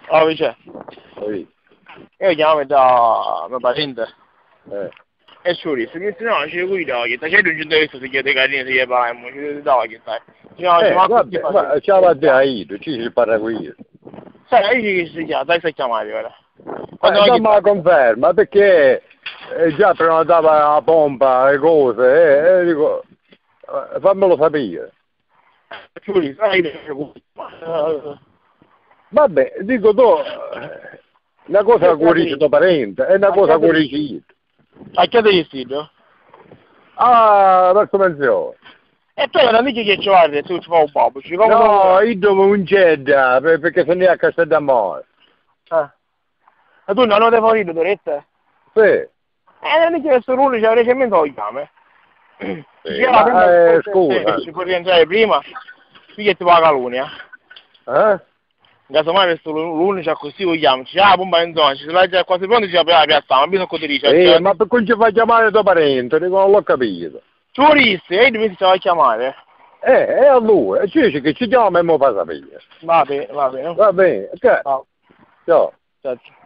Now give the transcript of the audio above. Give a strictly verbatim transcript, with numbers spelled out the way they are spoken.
Oh, c'è. Sì. Io chiamo da mio parente. Eh. E solo, se mi no, c'è guida, che c'è un giorno si chiede carine, si parla, ci dava che sai. Eh, vabbè, ma ciao a te, Aido, ci si parla qui io. Sai, che si chiama, dai sai chiamare ora. Quando eh, ma conferma, perché eh, già prenotava la pompa, le cose, eh, e dico, eh, fammelo sapere. Giulio, sai, vabbè, dico tu, una cosa cuorisce tuo parente, è una cosa cuorisce io. A che devi studio? Ah, verso pensione. E tu non dici che ci guardi, tu ci fai un po', ci come no, io devo un cedda, perché se ne è a Casteldamore. Ah. E tu non lo devi fare, Doretta? Sì. E non dici che sono l'unico, c'è recentemente lo chiame. Sì, ma, eh, scusa. Si può rientrare prima, qui che ti paga l'unica. Eh? Casomai questo l'unico così lo chiamo, ci ah, bomba in zona, ci si va già quasi pronto, ci apre la piazza, ma bisogna che ti dice. Eh, ma per cui ci fai chiamare tuo parente, dico, non l'ho capito. Turisti, e dove ti vai a chiamare? Eh, e a lui, ci dice che ci chiama e mi fa sapere. Va bene, va bene. Va bene, ok. Ciao. Ciao. Ciao.